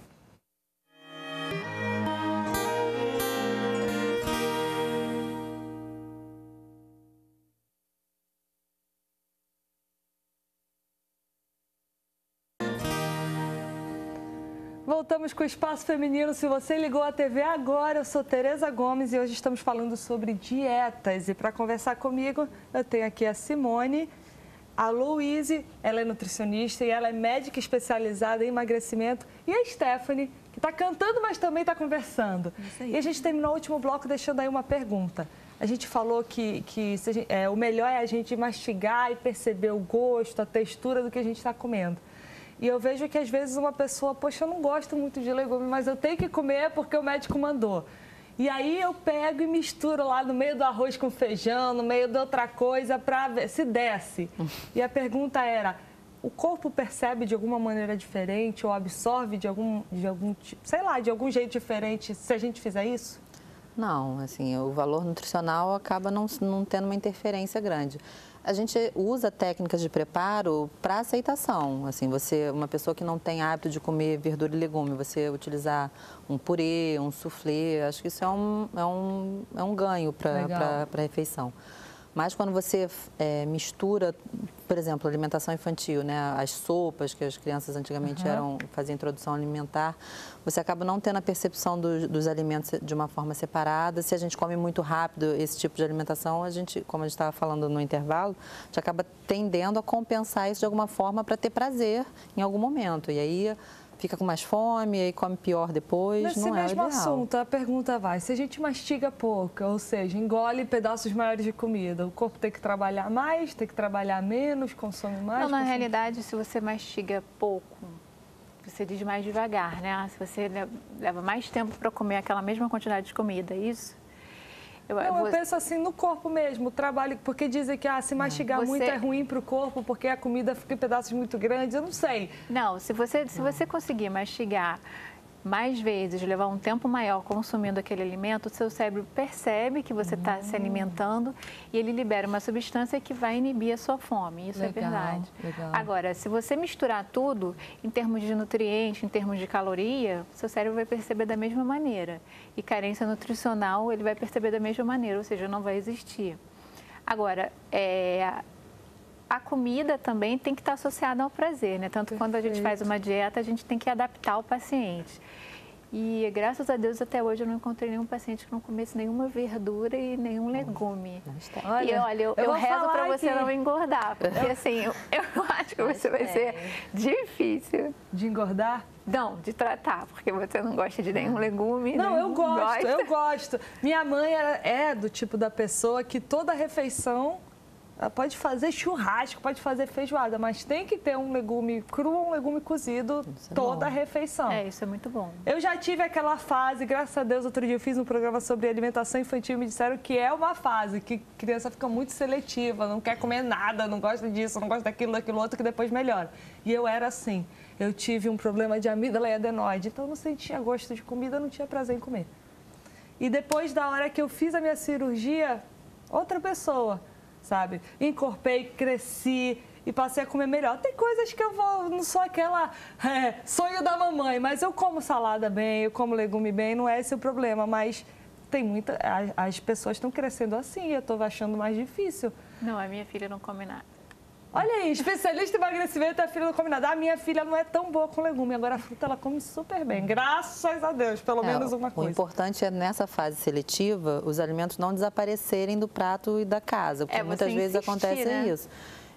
Voltamos com o Espaço Feminino. Se você ligou a T V agora, eu sou Tereza Gomes e hoje estamos falando sobre dietas. E para conversar comigo, eu tenho aqui a Simone, a Louise, ela é nutricionista e ela é médica especializada em emagrecimento, e a Stephanie, que está cantando, mas também está conversando. E a gente terminou o último bloco deixando aí uma pergunta. A gente falou que, que se a gente, é, o melhor é a gente mastigar e perceber o gosto, a textura do que a gente está comendo. E eu vejo que às vezes uma pessoa, poxa, eu não gosto muito de legume, mas eu tenho que comer porque o médico mandou. E aí eu pego e misturo lá no meio do arroz com feijão, no meio de outra coisa, para ver se desce. E a pergunta era, o corpo percebe de alguma maneira diferente ou absorve de algum, de algum, sei lá, de algum jeito diferente se a gente fizer isso? Não, assim, o valor nutricional acaba não, não tendo uma interferência grande. A gente usa técnicas de preparo para aceitação. Assim, você, uma pessoa que não tem hábito de comer verdura e legume, você utilizar um purê, um soufflé, acho que isso é um, é um, é um ganho para a refeição. Mas quando você é, mistura, por exemplo, alimentação infantil, né, as sopas que as crianças antigamente uhum. eram, faziam introdução alimentar, você acaba não tendo a percepção do, dos alimentos de uma forma separada. Se a gente come muito rápido esse tipo de alimentação, a gente, como a gente estava falando no intervalo, a gente acaba tendendo a compensar isso de alguma forma para ter prazer em algum momento. E aí fica com mais fome, aí come pior depois, Nesse não é o mesmo ideal. assunto, a pergunta vai, se a gente mastiga pouco, ou seja, engole pedaços maiores de comida, o corpo tem que trabalhar mais, tem que trabalhar menos, consome mais? Não, na consome... realidade, se você mastiga pouco, você diz mais devagar, né? Se você leva mais tempo para comer aquela mesma quantidade de comida, isso? Eu, não, eu penso assim no corpo mesmo, o trabalho, porque dizem que ah, se mastigar você... muito é ruim para o corpo, porque a comida fica em pedaços muito grandes, eu não sei. Não, se você, se você conseguir mastigar mais vezes, levar um tempo maior consumindo aquele alimento, o seu cérebro percebe que você está hum. se alimentando e ele libera uma substância que vai inibir a sua fome, isso legal, é verdade. Legal. Agora, se você misturar tudo, em termos de nutrientes, em termos de caloria, o seu cérebro vai perceber da mesma maneira. E carência nutricional, ele vai perceber da mesma maneira, ou seja, não vai existir. Agora, é... a comida também tem que estar associada ao prazer, né? Tanto Perfeito. Quando a gente faz uma dieta, a gente tem que adaptar o paciente. E graças a Deus até hoje eu não encontrei nenhum paciente que não comesse nenhuma verdura e nenhum legume. Olha, e olha, eu, eu, eu rezo para você aqui. Não engordar, porque assim, eu, eu acho que você vai ser difícil. De engordar? Não, de tratar, porque você não gosta de nenhum legume. Não, eu gosto, gosta. eu gosto. Minha mãe é do tipo da pessoa que toda refeição... Ela pode fazer churrasco, pode fazer feijoada, mas tem que ter um legume cru ou um legume cozido é toda a refeição. É, isso é muito bom. Eu já tive aquela fase, graças a Deus, outro dia eu fiz um programa sobre alimentação infantil e me disseram que é uma fase que a criança fica muito seletiva, não quer comer nada, não gosta disso, não gosta daquilo, daquilo outro, que depois melhora. E eu era assim, eu tive um problema de amígdala e adenoide, então eu não sentia gosto de comida, não tinha prazer em comer. E depois da hora que eu fiz a minha cirurgia, outra pessoa... sabe? Encorpei, cresci e passei a comer melhor. Tem coisas que eu vou, não sou aquela é, sonho da mamãe, mas eu como salada bem, eu como legume bem, não é esse o problema, mas tem muita, as pessoas estão crescendo assim, eu estou achando mais difícil. Não, a minha filha não come nada. Olha aí, especialista em emagrecimento, a filha não come nada. A minha filha não é tão boa com legume, agora a fruta ela come super bem, graças a Deus, pelo é, menos uma coisa. O importante é, nessa fase seletiva, os alimentos não desaparecerem do prato e da casa, porque é, muitas vezes insistir, acontece né? isso. É,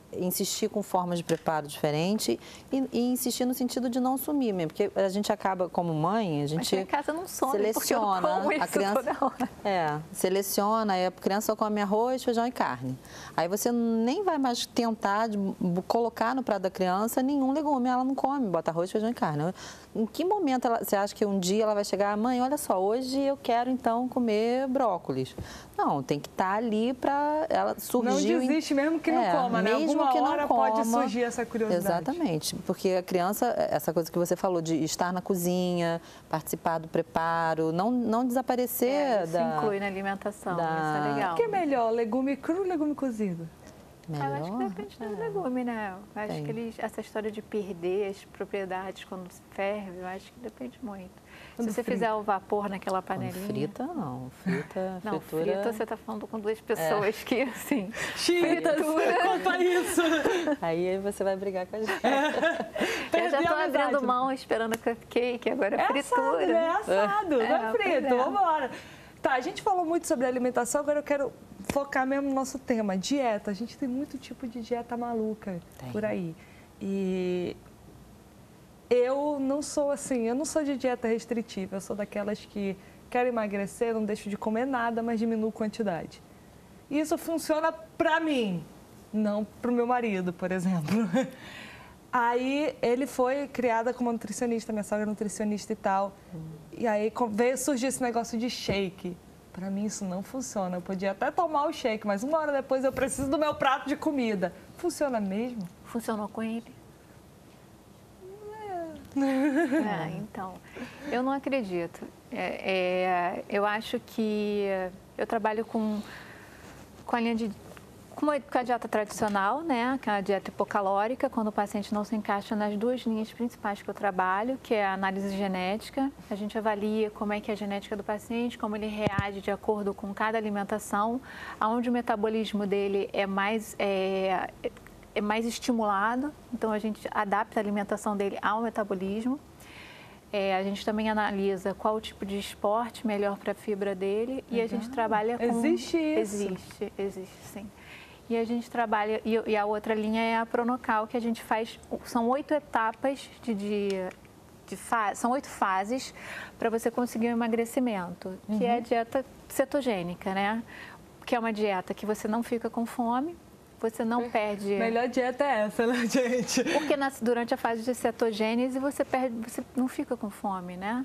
insistir com formas de preparo diferente e, e insistir no sentido de não sumir mesmo, porque a gente acaba, como mãe, a gente Mas em casa não some, seleciona porque eu como isso a criança, toda hora. é, seleciona, aí a criança só come arroz, feijão e carne. Aí você nem vai mais tentar de, colocar no prato da criança nenhum legume, ela não come, bota arroz, feijão e carne. Em que momento ela, você acha que um dia ela vai chegar, mãe, olha só, hoje eu quero então comer brócolis? Não, tem que estar ali para ela surgir. Não desiste mesmo que não é, coma, né? Mesmo Alguma que não hora coma, pode surgir essa curiosidade. Exatamente, porque a criança, essa coisa que você falou de estar na cozinha, participar do preparo, não, não desaparecer É, isso da... inclui na alimentação, da- isso é legal. O que é melhor, legume cru ou legume cozido? Melhor? Ah, eu acho que depende do legume, né? Eu acho Tem. que eles, essa história de perder as propriedades quando se ferve, eu acho que depende muito. Quando Se você frita. fizer o vapor naquela Quando panelinha... frita, não. Frita, Não, fritura... frita você está falando com duas pessoas que, assim... Chiitas, conta isso! Aí você vai brigar com a gente. Eu já Perdi estou a amizade. abrindo mão esperando cupcake, agora é É fritura. assado, né? É assado, não é pois frito. é. Vamos embora. Tá, a gente falou muito sobre alimentação, agora eu quero focar mesmo no nosso tema, dieta. A gente tem muito tipo de dieta maluca Tem. por aí. E eu não sou assim, eu não sou de dieta restritiva, eu sou daquelas que quero emagrecer, não deixo de comer nada, mas diminuo quantidade. E isso funciona pra mim, não pro meu marido, por exemplo. Aí ele foi criada como nutricionista, minha sogra é nutricionista e tal. E aí co- veio surgir esse negócio de shake. Pra mim isso não funciona. Eu podia até tomar o shake, mas uma hora depois eu preciso do meu prato de comida. Funciona mesmo? Funcionou com ele? É, então, eu não acredito. É, é, eu acho que eu trabalho com, com a linha de com a, com a dieta tradicional, né, que é a dieta hipocalórica, quando o paciente não se encaixa nas duas linhas principais que eu trabalho, que é a análise genética. A gente avalia como é que é a genética do paciente, como ele reage de acordo com cada alimentação, aonde o metabolismo dele é mais é, é mais estimulado, então a gente adapta a alimentação dele ao metabolismo. É, a gente também analisa qual o tipo de esporte melhor para a fibra dele e a gente trabalha com... Existe isso? Existe, existe sim. E a gente trabalha, e, e a outra linha é a Pronocal, que a gente faz, são oito etapas de, de, de fa, são oito fases para você conseguir um emagrecimento, que é a dieta cetogênica, né? Que é uma dieta que você não fica com fome, você não perde... Melhor dieta é essa, né, gente? Porque na, durante a fase de cetogênese você, perde, você não fica com fome, né?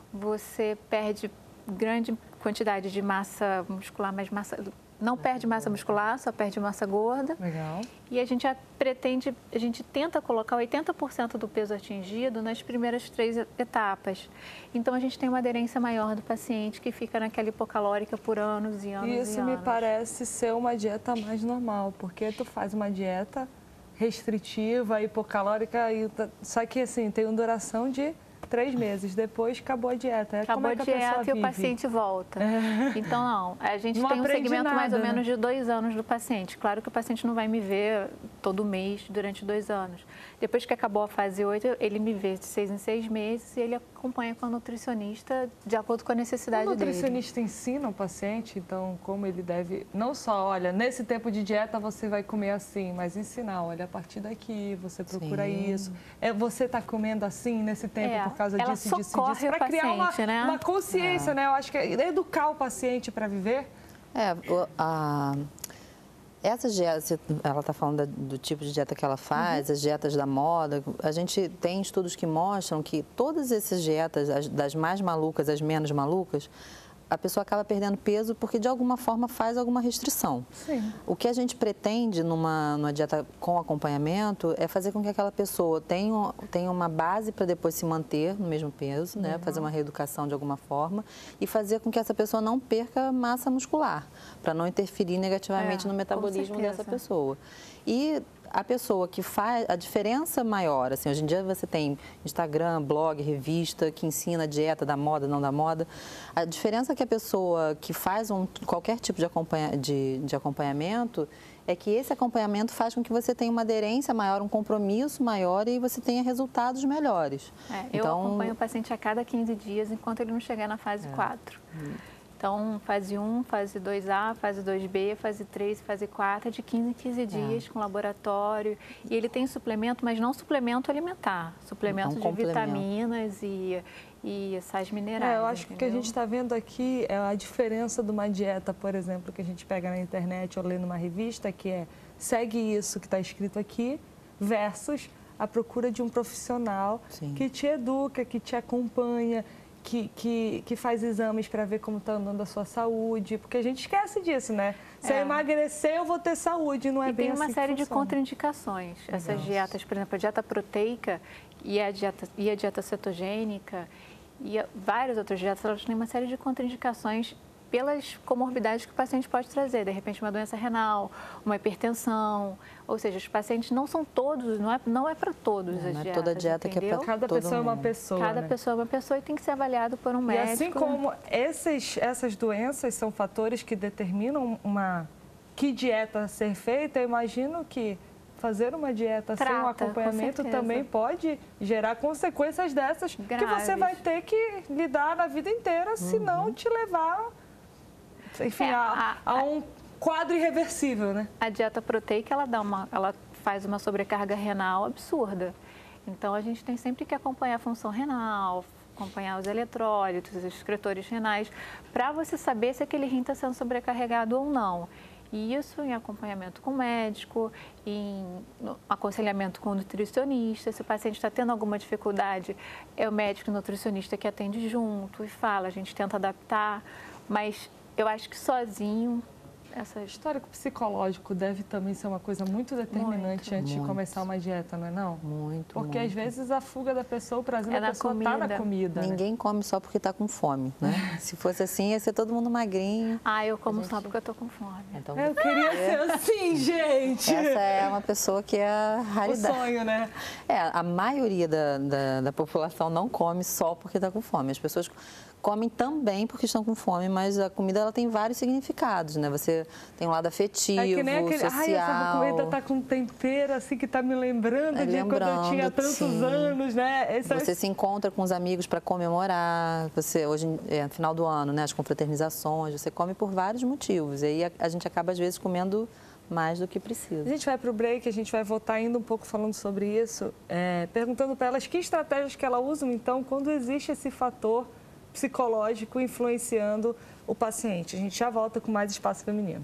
Você perde grande quantidade de massa muscular, mas massa, não perde massa muscular, só perde massa gorda. Legal. E a gente a- pretende, a gente tenta colocar oitenta por cento do peso atingido nas primeiras três e- etapas. Então a gente tem uma aderência maior do paciente que fica naquela hipocalórica por anos e anos e Isso anos. me parece ser uma dieta mais normal, porque tu faz uma dieta restritiva, hipocalórica, e tá- só que assim, tem uma duração de três meses. Depois acabou a dieta. Acabou Como é a que a pessoa dieta e o vive? paciente volta. Então, não. A gente Não tem um aprende segmento mais ou nada, menos né? de dois anos do paciente. Claro que o paciente não vai me ver todo mês durante dois anos. Depois que acabou a fase oito, ele me vê de seis em seis meses e ele acompanha com a nutricionista de acordo com a necessidade O dele. nutricionista ensina o paciente, então, como ele deve... Não só, olha, nesse tempo de dieta você vai comer assim, mas ensinar, olha, a partir daqui você procura Sim. isso. É, você está comendo assim nesse tempo É, por causa ela disso, disso, socorre disso. o Para criar uma, paciente, né? uma consciência, né? Eu acho que é educar o paciente para viver. É, o- a, essa dieta, ela está falando da- do tipo de dieta que ela faz, as dietas da moda. A gente tem estudos que mostram que todas essas dietas, as- das mais malucas às menos malucas, a pessoa acaba perdendo peso porque de alguma forma faz alguma restrição. Sim. O que a gente pretende numa, numa dieta com acompanhamento é fazer com que aquela pessoa tenha, tenha uma base para depois se manter no mesmo peso, né? Fazer uma reeducação de alguma forma e fazer com que essa pessoa não perca massa muscular, para não interferir negativamente É, no com metabolismo certeza. dessa pessoa. E a pessoa que faz a diferença maior, assim, hoje em dia você tem Instagram, blog, revista que ensina a dieta da moda, não da moda. A diferença que a pessoa que faz um, qualquer tipo de, acompanha, de, de acompanhamento é que esse acompanhamento faz com que você tenha uma aderência maior, um compromisso maior e você tenha resultados melhores. É, eu Então, acompanho o paciente a cada quinze dias enquanto ele não chegar na fase quatro. Então, fase um, fase dois A, fase dois B, fase três, fase quatro, de quinze em quinze dias, é. com laboratório. E ele tem suplemento, mas não suplemento alimentar, suplemento então, de vitaminas e, e sais minerais. É, eu acho entendeu? que o que a gente está vendo aqui é a diferença de uma dieta, por exemplo, que a gente pega na internet ou lê numa revista, que é segue isso que está escrito aqui, versus a procura de um profissional Sim. que te educa, que te acompanha, Que, que, que faz exames para ver como está andando a sua saúde, porque a gente esquece disso, né? Se é. eu emagrecer, eu vou ter saúde, não é e bem assim. Tem uma série de contraindicações. Legal. Essas dietas, por exemplo, a dieta proteica e a dieta, e a dieta cetogênica e a, várias outras dietas, elas têm uma série de contraindicações pelas comorbidades que o paciente pode trazer, de repente uma doença renal, uma hipertensão, ou seja, os pacientes não são todos, não é, não é para todos não, as não dietas, é toda dieta entendeu? que é para Cada todo pessoa mundo. é uma pessoa, Cada né? pessoa é uma pessoa e tem que ser avaliado por um médico. E assim como esses, essas doenças são fatores que determinam uma, que dieta ser feita, eu imagino que fazer uma dieta Trata, sem um acompanhamento também pode gerar consequências dessas Graves. que você vai ter que lidar na vida inteira, uhum. se não te levar, enfim, é, a, a, a um quadro irreversível, né? A dieta proteica, ela, dá uma, ela faz uma sobrecarga renal absurda. Então, a gente tem sempre que acompanhar a função renal, acompanhar os eletrólitos, os excretores renais, para você saber se aquele rim está sendo sobrecarregado ou não. E isso em acompanhamento com o médico, em aconselhamento com o nutricionista. Se o paciente está tendo alguma dificuldade, é o médico nutricionista que atende junto e fala, a gente tenta adaptar, mas eu acho que sozinho... Essa histórico psicológico deve também ser uma coisa muito determinante muito, antes muito. de começar uma dieta, não é não? Muito, Porque muito. às vezes a fuga da pessoa, o prazer é da pessoa está na comida. Ninguém né? come só porque está com fome, né? Se fosse assim, ia ser todo mundo magrinho. Ah, eu como gente... só porque eu estou com fome. Então, eu queria ser assim, gente! Essa é uma pessoa que é a raridade. O sonho, né? É, a maioria da, da, da população não come só porque está com fome. As pessoas... comem também porque estão com fome, mas a comida ela tem vários significados, né? Você tem um lado afetivo, é que nem aquele, social. Ai, essa comida tá com tempero assim que tá me lembrando é, de lembrando, quando eu tinha tantos sim. anos, né? Esse você é... se encontra com os amigos para comemorar. Você hoje é no final do ano, né? As confraternizações. Você come por vários motivos. E aí a, a gente acaba às vezes comendo mais do que precisa. A gente vai para o break, a gente vai voltar ainda um pouco falando sobre isso, é, perguntando para elas que estratégias que elas usam então quando existe esse fator psicológico influenciando o paciente. A gente já volta com mais Espaço Feminino.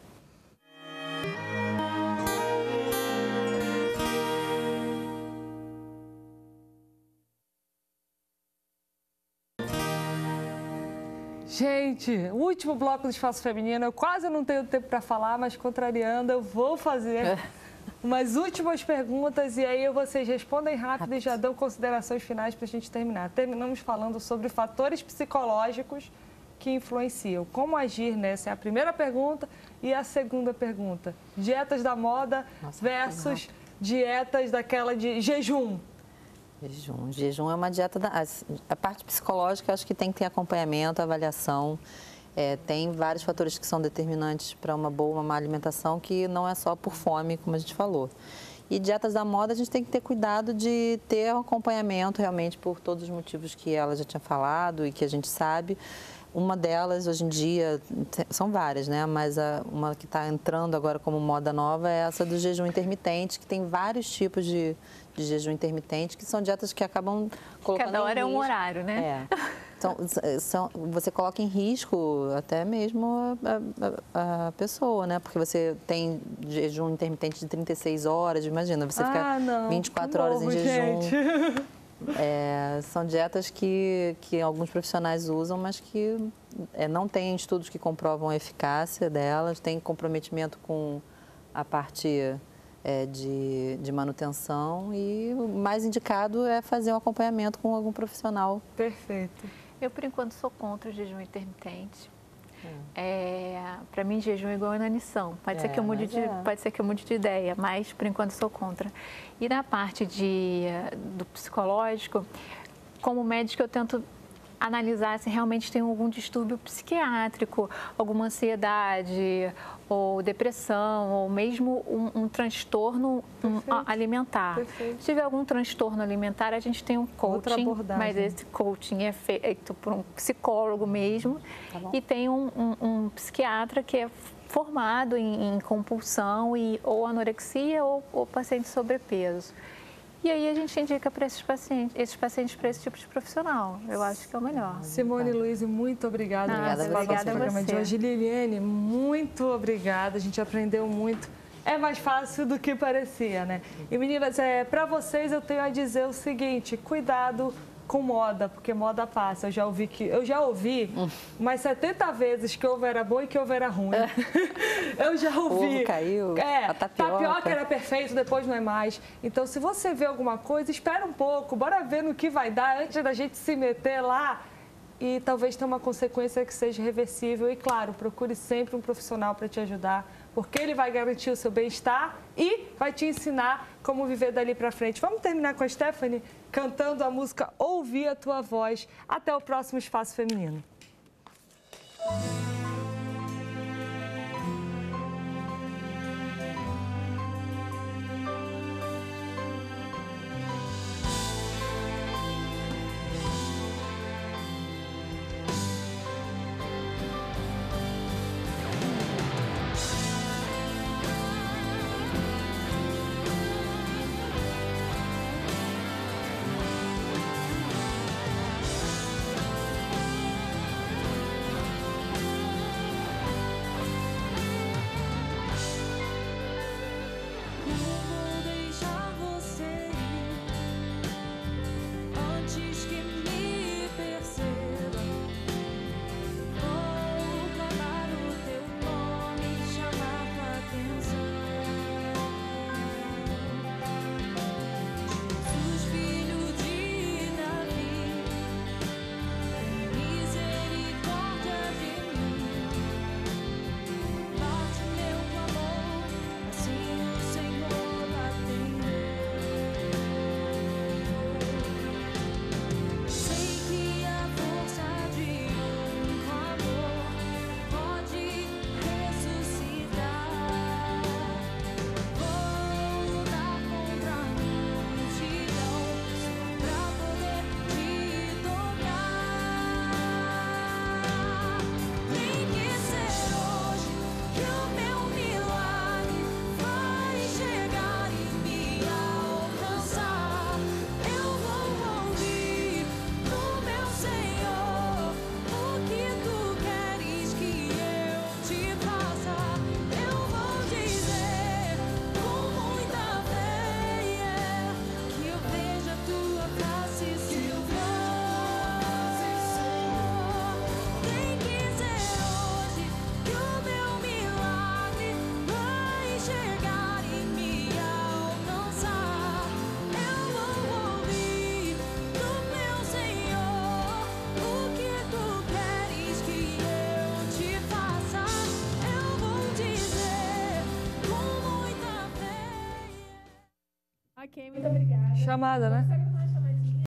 Gente, o último bloco do Espaço Feminino, eu quase não tenho tempo para falar, mas contrariando, eu vou fazer umas últimas perguntas e aí vocês respondem rápido, rápido. e já dão considerações finais para a gente terminar. Terminamos falando sobre fatores psicológicos que influenciam. Como agir, né? Essa é a primeira pergunta. E a segunda pergunta, dietas da moda Nossa, versus dietas daquela de jejum. Jejum. Jejum é uma dieta da... A parte psicológica, acho que tem que ter acompanhamento, avaliação. É, tem vários fatores que são determinantes para uma boa, uma má alimentação, que não é só por fome, como a gente falou. E dietas da moda, a gente tem que ter cuidado de ter um acompanhamento, realmente, por todos os motivos que ela já tinha falado e que a gente sabe. Uma delas, hoje em dia, são várias, né? Mas a, uma que está entrando agora como moda nova é essa do jejum intermitente, que tem vários tipos de, de jejum intermitente, que são dietas que acabam colocando Cada hora em é um risco. horário, né? É. Então, são, você coloca em risco até mesmo a, a, a pessoa, né? Porque você tem jejum intermitente de trinta e seis horas, imagina, você ah, fica não. vinte e quatro horas Morro, em jejum. Gente. É, são dietas que, que alguns profissionais usam, mas que é, não tem estudos que comprovam a eficácia delas, tem comprometimento com a parte é, de, de manutenção e o mais indicado é fazer um acompanhamento com algum profissional. Perfeito. Eu, por enquanto, sou contra o jejum intermitente. É, para mim, jejum é igual a inanição. Pode, é, ser que eu mude de, é. pode ser que eu mude de ideia, mas, por enquanto, sou contra. E na parte de, do psicológico, como médico, eu tento analisar se realmente tem algum distúrbio psiquiátrico, alguma ansiedade ou depressão, ou mesmo um, um transtorno um, alimentar. Perfeito. Se tiver algum transtorno alimentar, a gente tem um coaching, mas esse coaching é feito por um psicólogo mesmo, tá, e tem um, um, um psiquiatra que é formado em, em compulsão e, ou anorexia ou, ou paciente sobrepeso. E aí a gente indica para esses pacientes, esses pacientes para esse tipo de profissional. Eu acho que é o melhor. Simone Luiz, muito obrigada por participar do nosso programa de hoje. Liliane, muito obrigada. A gente aprendeu muito. É mais fácil do que parecia, né? E meninas, é, para vocês eu tenho a dizer o seguinte: cuidado com moda, porque moda passa. Eu já ouvi que eu já ouvi umas setenta vezes que ovo era bom e que ovo era ruim. Eu já ouvi. O ovo caiu. É, a tapioca. tapioca era perfeito, depois não é mais. Então, se você vê alguma coisa, espera um pouco, bora ver no que vai dar antes da gente se meter lá e talvez tenha uma consequência que seja reversível. E claro, procure sempre um profissional para te ajudar, porque ele vai garantir o seu bem-estar e vai te ensinar como viver dali para frente. Vamos terminar com a Stephanie cantando a música Ouvir a Tua Voz. Até o próximo Espaço Feminino. Ok, muito obrigada. Chamada, né?